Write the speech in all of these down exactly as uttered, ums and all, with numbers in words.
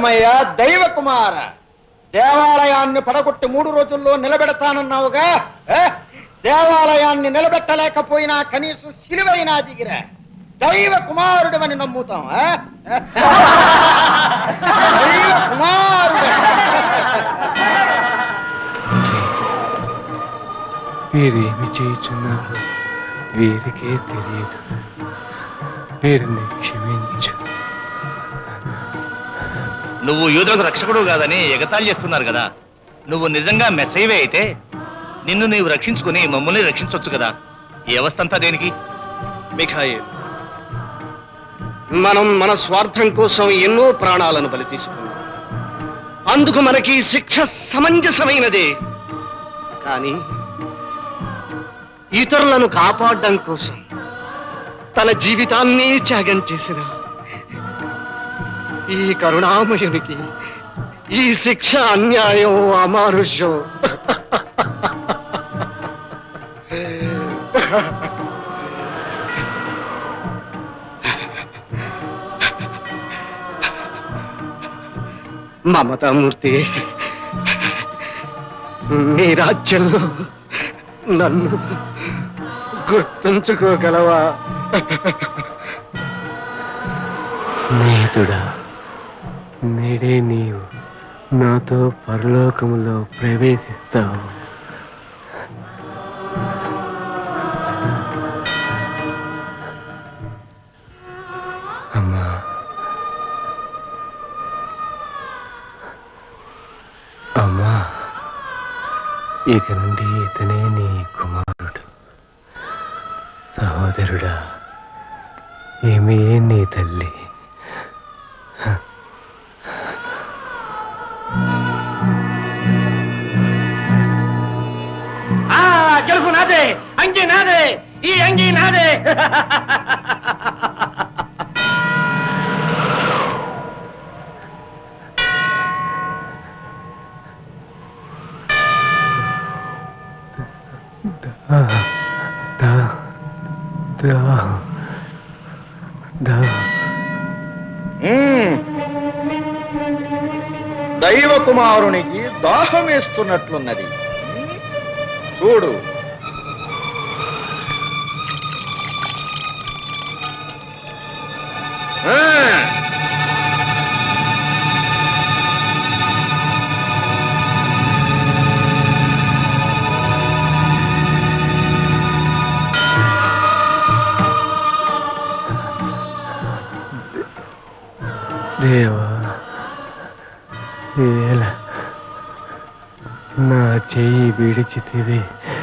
ఏమయ్యా దైవ కుమార, దేవాలయాన్ని పడగొట్టి మూడు రోజుల్లో నిలబెడతానన్నావుగా? దేవాలయాన్ని నిలబెట్టలేకపోయినా కనీసం సిలువైనా దిగిరా. దైవ కుమారుడు అని నమ్ముతాం. దైవ కుమారుడు. వీరేమి చేయుచున్నారు వీరికే తెలియదు. వీరిని క్షమించు. నువ్వు యూదులకు రక్షకుడు కాదని ఎగతాళి చేస్తున్నారు కదా. నువ్వు నిజంగా మెస్సయ్యవే అయితే నిన్ను నీవు రక్షించుకుని మమ్మల్ని రక్షించవచ్చు కదా. ఈ అవస్థ అంతా దేనికి? మిఖాయిల్, మనం మన స్వార్థం కోసం ఎన్నో ప్రాణాలను బలి తీసుకున్నాం. అందుకు మనకి శిక్ష సమంజసమైనదే. కానీ ఇతరులను కాపాడడం కోసం తన జీవితాన్ని త్యాగం చేసిన ఈ కరుణామయునికి ఈ శిక్ష అన్యాయం, అమానుష్యం. మమతామూర్తి, మీ రాజ్యంలో నన్ను గుర్తుంచుకోగలవా? స్నేహితుడా, నేడే నీవు నాతో పరలోకములో ప్రవేశిస్తావు. అమ్మా, అమ్మా, ఇక నుండి ఇతనే నీ కుమారుడు. సహోదరుడా, ఏమే నీ తల్లి. గెలుపు నాదే, అంగి నాదే, ఈ అంగి నాదే. దైవ కుమారునికి దాహం వేస్తున్నట్లున్నది. చూడు. దేవా, ఎలా నా చెయ్యి విడిచితివి.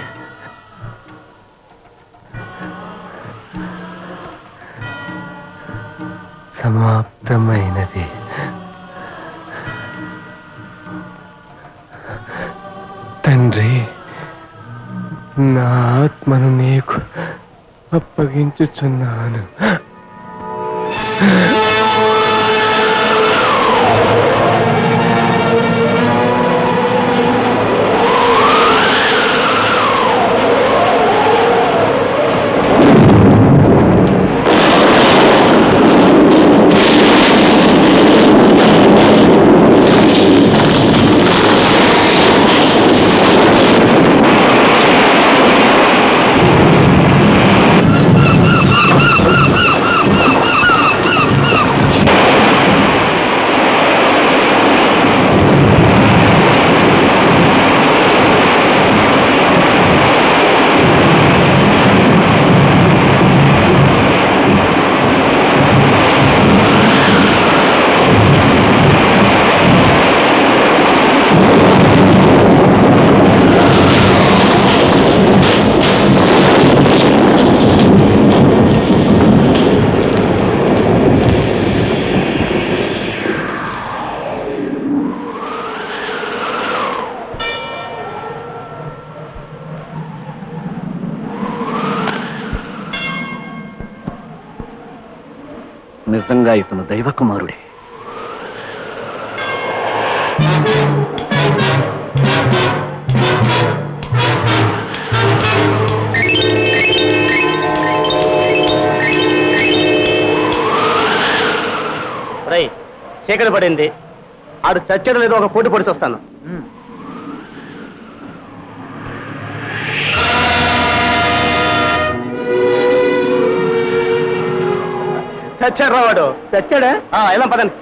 సమాప్తమైనది. తండ్రి, నా ఆత్మను నీకు అప్పగించుచున్నాను. నిజంగా ఇతను దైవ కుమారుడే. చీకటి పడింది, ఆడు చచ్చేది లేదో ఒక పోటీ పొడిచి వస్తాను. చచ్చాడు రా వాడు. చచ్చాడా? వెళ్దాం పదండి.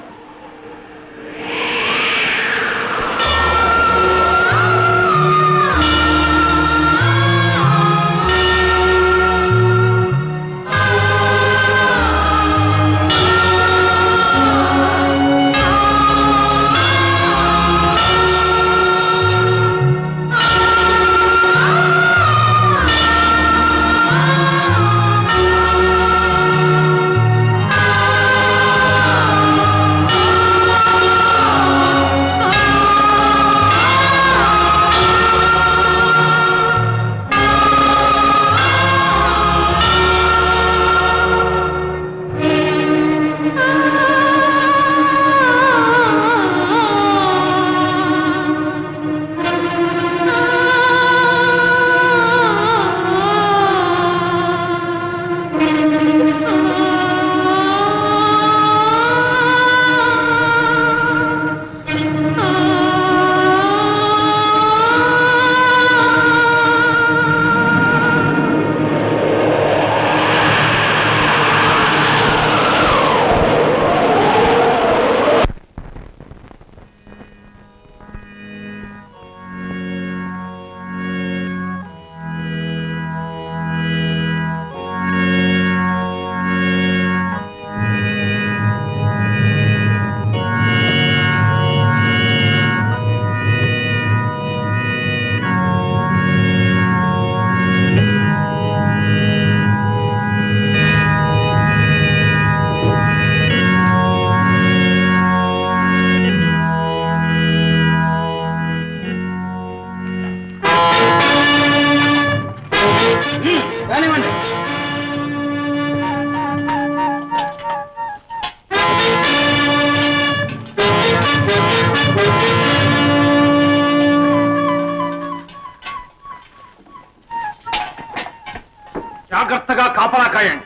జాగ్రత్తగా కాపలా కాయండి.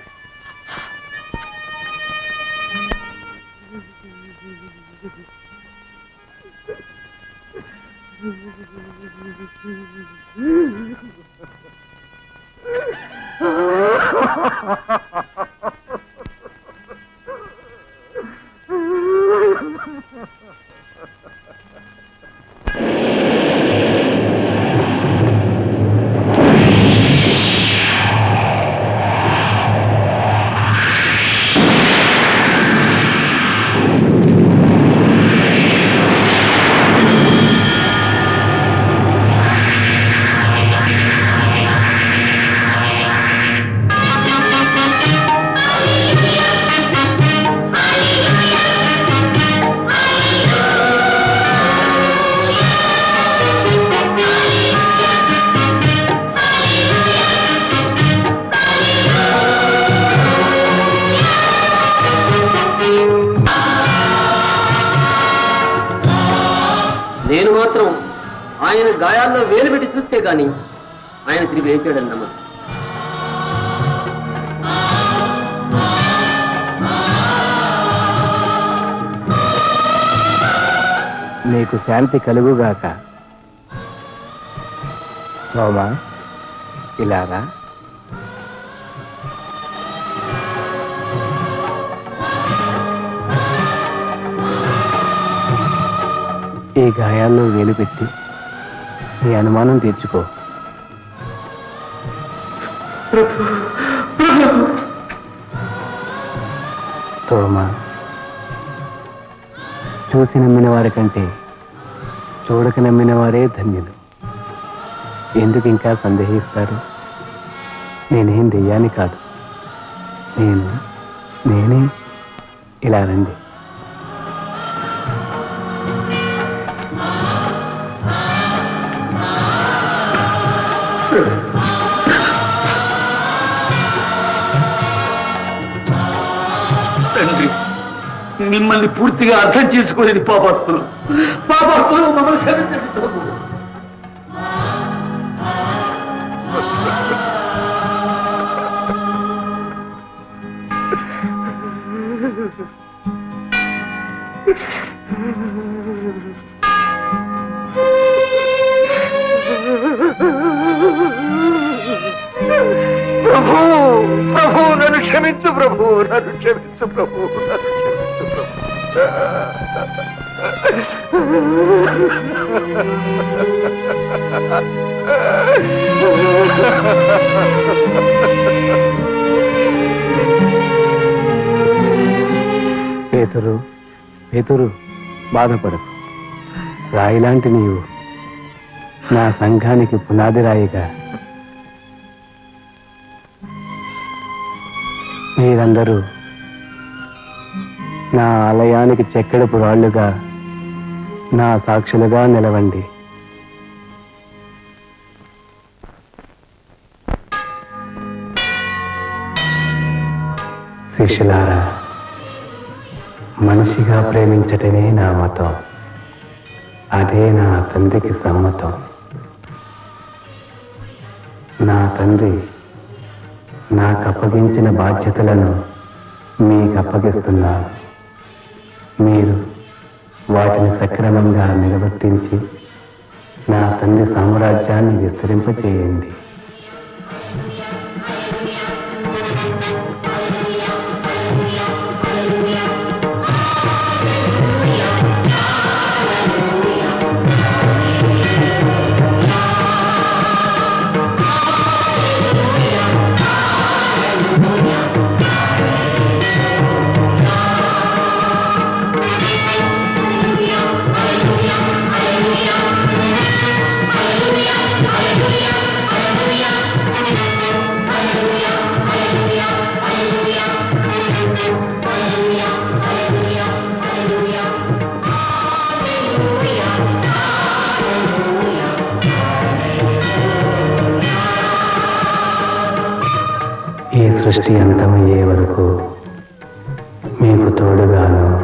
నేను మాత్రం ఆయన గాయాల్లో వేలు పెట్టి చూస్తే గాని ఆయన తిరిగి లేచాడని నమ్మదు. నీకు శాంతి కలుగుగాక. సోమా, ఇలారా. ఈ గాయాల్లో వేలు పెట్టి నీ అనుమానం తీర్చుకో. సోమా, చూసి నమ్మిన వారి కంటే చూడక నమ్మిన వారే ధన్యులు. ఎందుకు ఇంకా సందేహిస్తారు? నేనేం దెయ్యాన్ని కాదు. నేను నేనే. ఇలా రండి. తండ్రి, మిమ్మల్ని పూర్తిగా అర్థం చేసుకోలేని పాపాత్ములు పాపాత్ములు మమ్మల్ని క్షమించండి ప్రభు. ప్రభు నన్ను క్షమించు ప్రభు నన్ను క్షమించు ప్రభు నన్ను క్షమించు ప్రభు పేతురు పేతురు బాధపడకు. రాయిలాంటి నీవు నా సంఘానికి పునాది రాయిగా, మీరందరూ నా ఆలయానికి చెక్కడపు రాళ్లుగా, నా సాక్షులుగా నిలవండి. శిష్యులారా, మనిషిగా ప్రేమించటమే నా మతం. అదే నా తండ్రికి సమ్మతం. నా తండ్రి నాకు అప్పగించిన బాధ్యతలను మీకు అప్పగిస్తున్నాను. మీరు వాటిని సక్రమంగా నిర్వర్తించి నా తండ్రి సామ్రాజ్యాన్ని విస్తరింపచేయండి. ఈ సృష్టి అంతమయ్యే వరకు మీకు తోడుగాను